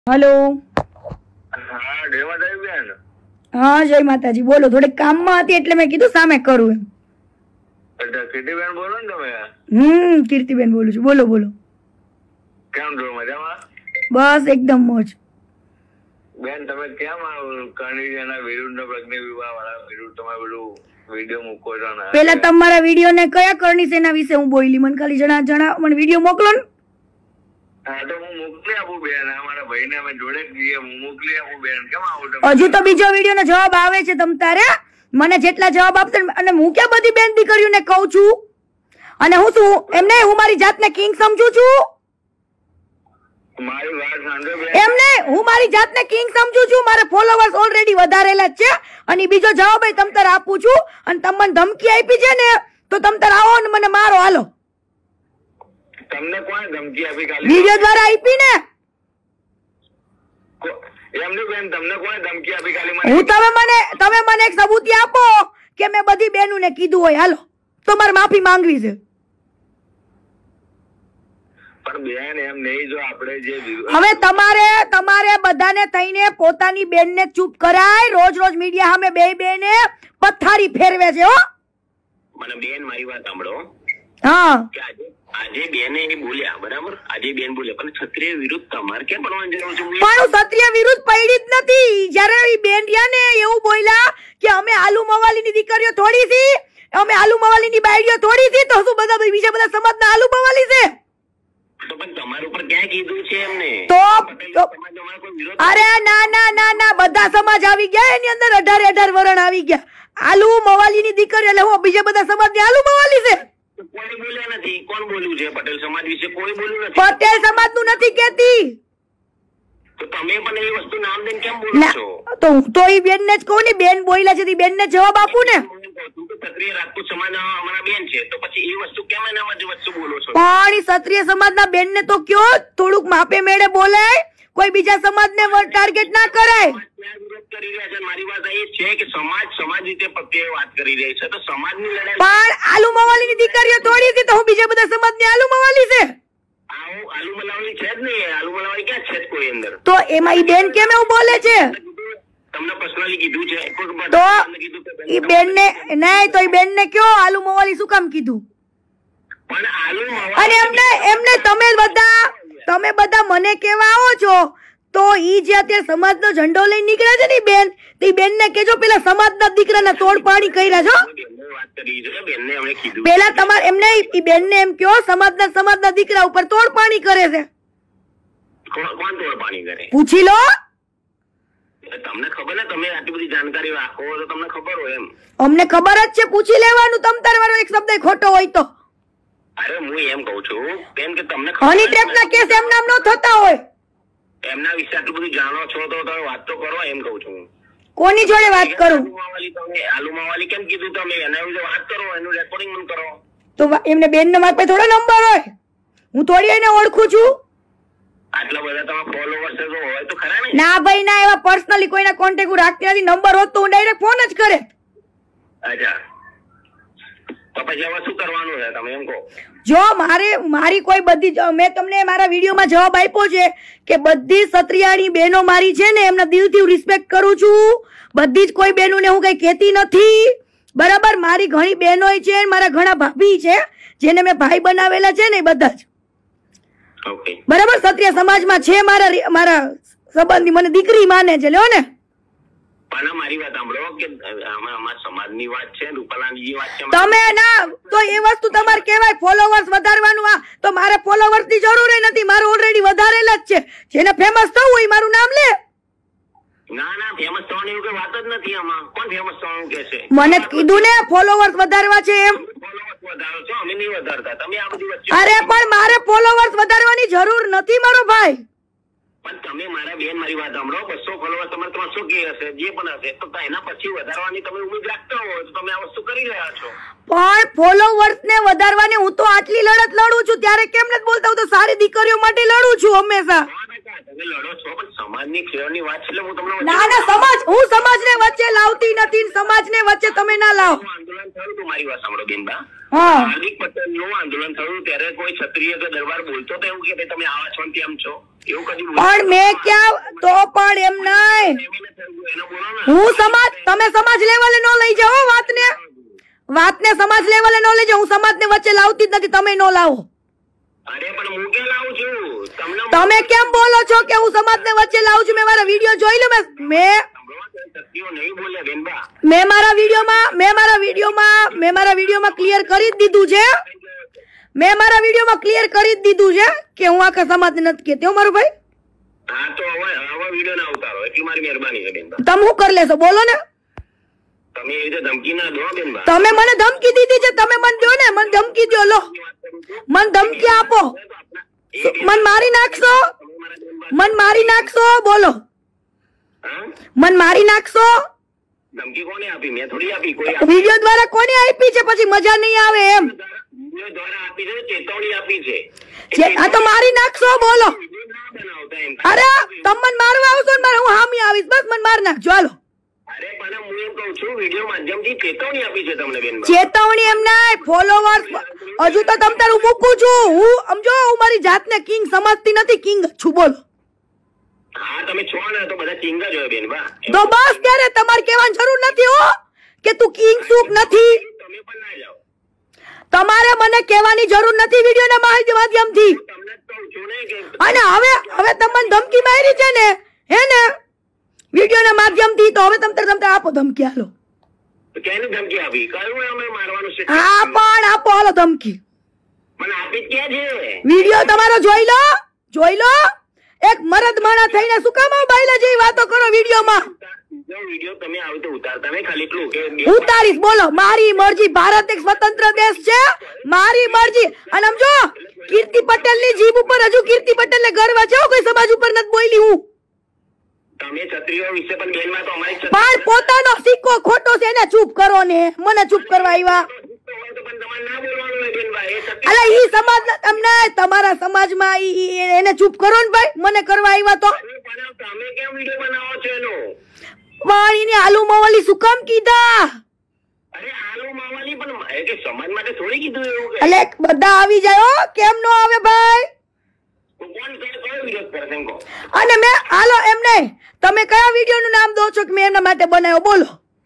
Hello हाँ जय माताजी बेन। हाँ जय माताजी बोलो थोड़े काम में हती એટલે મેં કીધું સામે કરું એમ। કીર્તિબેન બોલો ને તમે? કીર્તિબેન બોલું છું બોલો બોલો। કેમ છો મજામાં? બસ એકદમ મોજ। બેન તમે કેમ કરણીના વિરુદ્ધ પ્રજ્ઞ વિવાહ વાળા વિરુદ્ધ તમે બધું વિડિયો મૂકો છો ને? પહેલા તમારા વિડિયો ને કયા કરણી સેના વિશે હું બોલી મને ખાલી જણા મને વિડિયો મોકલો ને। હા તો હું મોકલી આપું બેન અમારા ભાઈને અમે જોડે જઈએ હું મોકલી આપું બેન કેમ આવું તમે? હજુ તો બીજો વિડિયો નો જવાબ આવે છે તમ તારે મને જેટલા જવાબ આપશે અને હું ક્યાં બધી બેન દીકરીઓને કહું છું અને હું શું એમને હું મારી જાતને કિંગ સમજું છું? મારી વાત સાંભળો બેન। એમને હું મારી જાતને કિંગ સમજું છું મારા ફોલોવર્સ ઓલરેડી વધારેલા જ છે અને બીજો જવાબ એ તમ તારે આપું છું અને તમને ધમકી આપી છે ને તો તમ તારે આવો ને મને મારો હાલો। તમને કોણ ધમકી આપી કાલે? વિડિયો દ્વારા આપી ને એમની બેન તમને કોણ ધમકી આપી કાલે મને? હું તમે મને એક સબૂતી આપો કે મેં બધી બહેનોને કીધું હોય હાલો તો મારે માફી માંગવી છે। પણ બેન એમ નહીં જો આપણે જે હવે તમારે બધાને થઈને પોતાની બેનને ચૂપ કરાય રોજ રોજ મીડિયા સામે બે બેને પથારી ફેરવે છે હો। મને બેન મારી વાત સાંભળો હા કે આજે બેને એ બોલ્યા બરાબર આજે બેન બોલ્યા પણ ક્ષત્રિય વિરુદ્ધ તમારે કેમ પડવાની જરૂર છે? પણ ક્ષત્રિય વિરુદ્ધ પડી જ નથી જ્યારે એ બેન રહ્યા ને એવું બોલ્યા કે અમે આલુ મવાલીની દીકરીઓ થોડી છી અમે આલુ મવાલીની બાયડીઓ થોડી છી તો શું બધા બીજા બધા સમાજના આલુ મવાલી છે? તો પણ તમારા ઉપર ક્યાં કીધું છે એમને? તો અરે ના બધા સમાજ આવી ગયા એની અંદર 18 વરણ આવી ગયા આલુ મવાલીની દીકરી એટલે હું બીજા બધા સમાજની આલુ મવાલી છે? કોઈ બોલ્યા નથી। કોણ બોલ્યું છે? પટેલ સમાજ વિશે કોઈ બોલ્યું નથી। પટેલ સમાજનું નથી કહેતી તો તમે પણ એ વસ્તુ નામ દઈને કેમ બોલો છો? તો હું તો ઈ બેનને જ કહું ને બેન બોલ્યા છે બેનને જવાબ આપું ને। ક્ષત્રિય રાજપૂત સમાજના અમારા બેન છે તો પછી એ વસ્તુ કેમ એના વસ્તુ બોલો છો? પણ ઈ ક્ષત્રિય સમાજના બેનને તો કયો થોડુંક માપે મેળે બોલાય કોઈ બીજા સમાજને ટાર્ગેટ ના કરાય। કરી રહ્યા છે મારી વાત એ છે કે સમાજ રીતે પ્રત્યે વાત કરી રહી છે તો સમાજની લડાઈ પણ આલુ મવાલીની દીકરીઓ થોડી હતી તો હું બીજા બધા સમાજની આલુ મવાલી છે? આલુ મલાવલી છે જ નહીં। આલુ મલાવલી ક્યાં છે કોઈ અંદર? તો એમાં ઈ બેન કેમ એવું બોલે છે? તમને પર્સનલી કીધું છે તો ઈ બેનને નહીં તો ઈ બેનને કયો આલુ મવાલી શું કામ કીધું? પણ આલુ અને એમને તમે બધા મને કેવા આવો છો તો ઈ જે અત્યારે સમાજનો ઝંડો લઈને નીકળે છે ને બેન તો ઈ બેનને કેજો પેલા સમાજના દીકરાના તોડ પાણી કર્યા છો પેલા તમારે એમને ઈ બેનને એમ કયો સમાજના દીકરા ઉપર તોડ પાણી કરે છે? કોણ તોડ પાણી કરે? પૂછી લો। તમને ખબર ને તમે આટલી બધી જાણકારી રાખો તો તમને ખબર હોય એમ? અમને ખબર જ છે પૂછી લેવાનું તમ તારે મારો એક શબ્દ ખોટો હોય તો। અરે હું એમ કહું છું બેન કે તમને હની ટ્રેપના કેસ એમ નામ ન થતા હોય એમના વિશે આટલું બધું જાણો છો તો તમે વાત તો કરો એમ કહું છું। કોની જોડે વાત કરું? આલુ મવાલી કેમ કીધું તમે એના વિશે વાત કરો એનું રેકોર્ડિંગ પણ કરો। તો એમને બેન ના માપે થોડો નંબર હોય હું થોડી એને ઓળખું છું? આટલા બધા તમારા ફોલોવર્સ હોય તો ખરા ને? ના ભાઈ ના એવા પર્સનલી કોઈના કોન્ટેક્ટ રાખતી નથી નંબર હોત તો હું ડાયરેક્ટ ફોન જ કરે। અચ્છા તો પછી હવે શું કરવાનું છે તમે એમ કહો? જો મારી કોઈ બધી મેં તમને મારા વિડીયોમાં જવાબ આપ્યો છે કે બધી ક્ષત્રિયાની બહેનો મારી છે ને એમના દિલથી રિસ્પેક્ટ કરું છું બધી જ કોઈ બહેનોને હું કઈ કહેતી નથી બરાબર। મારી ઘણી બહેનો છે મારા ઘણા ભાભી છે જેને મેં ભાઈ બનાવેલા છે ને બધા જ બરાબર ક્ષત્રિય સમાજમાં છે મારા સંબંધી મને દીકરી માને છે લ્યો ને। પણ મારી વાત સાંભળો કે અમારા સમાજની વાત છે રૂપાલાની વાત છે તમે ના તો એ વસ્તુ તમારે કહેવાય ફોલોવર્સ વધારવાનું આ તો મારે ફોલોવર્સ ની જરૂર નથી મારું ઓલરેડી વધારેલા જ છે જેને ફેમસ થવું હોય મારું નામ લે। ના ફેમસ થવાની એવું કઈ વાત જ નથી આમાં કોણ ફેમસ થવાનું કે છે? મને કીધું ને ફોલોવર્સ વધારવા છે એમ। ફોલોવર્સ વધારો છો અમે નહીં વધારતા તમે આ બધી વચ્ચે અરે પણ મારે ફોલોવર્સ વધારવાની જરૂર નથી મારો ભાઈ। પણ તમે મારા બેન મારી વાત સાંભળો 200 ફોલોવર તમારે 300 કે હશે જે પણ હશે તો એના પછી વધારવાની તમે ઉમ્મીદ રાખતા હોય તો તમે આ વસ્તુ કરી રહ્યા છો। પણ ફોલોવર્સ ને વધારવાની હું તો આટલી લડત લડું છું ત્યારે કેમ નથી બોલતા હું તો સારી દીકરીઓ માટે લડું છું હંમેશા। તમે લડો છો પણ સમાજની ખેડની વાત છે હું તમને ના સમાજને વચ્ચે લાવતી નથી સમાજને વચ્ચે તમે ના લાવો। આંદોલન થયું તો મારી વાત સાંભળો બેનબા હા હાર્દિક પટેલ નું આંદોલન થયું ત્યારે કોઈ ક્ષત્રિય કે દરબાર બોલતો તો એવું કે તમે આવા છો ને તેમ છો એવું કદી પણ મેં ક્યાં તો પણ એમ નહીં એનો બોલો ને હું સમાજ તમે સમાજ લેવલે નો લઈ જાઓ વાતને સમાજ લેવલે નો લઈ જાઓ હું સમાજને વચ્ચે લાવતી જ નથી તમે નો લાવો અરે પણ હું કે લાવું છું તમે કેમ બોલો છો કે હું સમાજને વચ્ચે લાવું છું મેં મારા વિડિયો જોઈ લો મેં મારા વિડિયોમાં ક્લિયર કરી જ દીધું છે કે હું આખા સમાજને નથી કહેતી હો મારો ભાઈ હા તો હવે વિડિયો ના ઉતારો એટલી મારી મહેરબાની છે બેનબા તમે શું કરી લેશો બોલો ને તમે એ રીતે ધમકી ના દો બેનબા તમે મને ધમકી દીધી છે તમે મને દો ને મને ધમકી દો લો મને ધમકી આપો મન મારી નાખશો બોલો મન મારી નાખશો ધમકી કોને આપી મેં થોડી આપી કોઈ વિડિયો દ્વારા કોને આપી છે પછી મજા નહીં આવે એમ વિડિયો દ્વારા આપી છે ચેતવણી આપી છે આ તો મારી નાખશો બોલો અરે તમે મને મારવા આવશો ને હું હામી આવીશ બસ મને માર નાખજો હાલો અરે પણ હું એમ કહું છું વિડિયો માધ્યમથી ચેતવણી આપી છે તમને બેન ચેતવણી એમ નહીં ફોલોવર્સ હજુ તો તમ તારું મૂકું છું હું સમજો હું મારી જાતને કિંગ સમજતી નથી કિંગ છું બોલો હા તમે છો ને તો બધા કિંગ જ હોય બેન બા તો બસ ત્યારે તમારે કહેવાની જરૂર નથી હો કે તું કિંગ સુખ નથી તમે પણ ના જાઓ તમારે મને કહેવાની જરૂર નથી વિડિયોના માધ્યમથી તમને કહું છું ને કે અને હવે તમને ધમકી મારી છે ને હે ને વિડિયોના માધ્યમથી તો હવે તમ આપો ધમકી હાલો કેને ધમકી આપી કયું અમે મારવાનું છે હા પણ આપો હાલો ધમકી મને આપી ક્યાં છે વિડિયો તમારો જોઈ લો એક મરદ માણા થઈને શું કામ બાયલા જેવી વાતો કરો વિડિયોમાં જો વિડિયો તમે આવી તો ઉતારતા નહીં ખાલી એટલું કે ઉતારીશ બોલો મારી મરજી ભારત એક સ્વતંત્ર દેશ છે મારી મરજી અને સમજો કીર્તિ પટેલ ની જીભ ઉપર હજુ કીર્તિ પટેલ ને ગર્વ છે કોઈ સમાજ ઉપર નથી બોલી હું તમે ક્ષત્રિયો વિશે પણ બેનમાં તો અમારી પણ પોતાનો સિક્કો ખોટો છે એને ચૂપ કરો ને મને ચૂપ કરવા આવ્યા અલા ઈ સમાજ તમને તમારા સમાજમાં એને ચૂપ કરો ને ભાઈ મને કરવા આવ્યા તો તમે કેમ વિડિયો બનાવો છો એનો વાળીને આલુ મવાલી શું કામ કીધા અરે આલુ માવાની પણ એ કે સમાજ માટે થોડી કીધું એવું કે અલે બધા આવી જાય હો કેમ નો આવે ભાઈ કોણ કયો વિરોધ કરે એમ કહો અને મેં હાલો એમ નહીં તમે કયા વિડિયો નું નામ દો છો કે મેં એમના માટે બનાવ્યો બોલો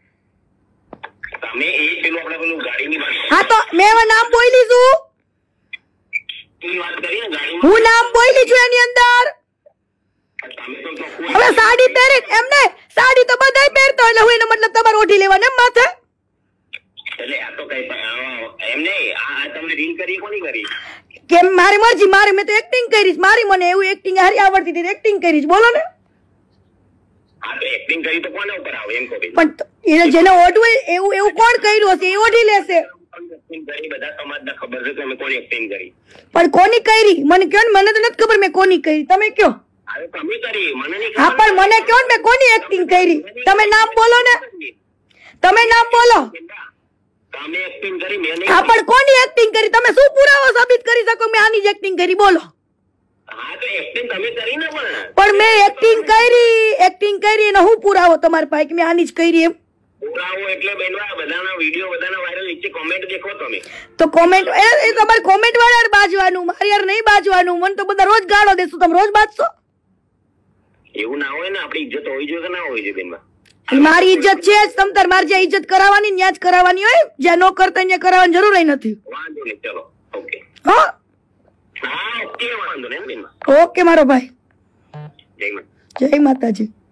તમે એ પેલું આપણે પેલું ગાડીની વાત હા તો મેં હવે નામ બોલી છું વાત કરી ને ગાડી હું નામ બોલી છું એની અંદર તમે તો હવે સાડી પહેરી એમ નહીં સાડી તો બધાય પહેરતો એટલે હું એનો મતલબ તમારે ઓઢી લેવાનો એમ માથે એટલે આ તો કઈ એમ નહીં આ તમને રીલ કરી કોની કરી કેમ મારી મરજી મેં તો એક્ટિંગ કરીશ મારી મને એવું એક્ટિંગ હારી આવડતી હતી એક્ટિંગ કરીશ બોલો ને હા તો એક્ટિંગ કરી તો કોને ઉપર આવે એમ કહો પણ એને જેને ઓઢવું એવું કોણ કર્યું હશે એ ઓઢી લેશે એક્ટિંગ કરી બધા સમાજને ખબર છે કે અમે કોની એક્ટિંગ કરી પણ કોની કરી મને કયો ને મને તો નથી ખબર મેં કોની કરી તમે કયો અરે તમે કરી મને નહીં હા પણ મને કયો ને મેં કોની એક્ટિંગ કરી તમે નામ બોલો ને તમે નામ બોલો તમે એક્ટિંગ કરી મેં હા પણ કોની એક્ટિંગ કરી તમે શું પુરાવો સાબિત કરી શકો મેં આની જ એક્ટિંગ કરી બોલો હા તો એક્ટિંગ તમે કરી ને પણ મેં એક્ટિંગ કરી ને હું પુરાવો તમારી પાસે કે મેં આની જ કરી એમ પુરાવો એટલે બેનવા બધાના વિડિયો બધાના વાયરલ નીચે કોમેન્ટ દેખો તમે તો કોમેન્ટ એ તમારે કોમેન્ટ વાળા બાજવાનું મારી યાર નહીં બાજવાનું મને તો બધા રોજ ગાળો દેશું તમે રોજ બાજશો એવું ના હોય ને આપણી ઇજ્જત હોવી જોઈએ કે ના હોવી જોઈએ બેનવા મારી ઇજ્જત છે જ તમ તાર મારી જે ઇજ્જત કરાવવાની ત્યાં જ કરાવવાની હોય જ્યાં નો કરતા ત્યાં કરાવવાની જરૂર નથી વાંધો નહીં ચલો ઓકે હા હા ઓકે વાંધો નહીં બેનવા ઓકે મારો ભાઈ જય માતા જય માતાજી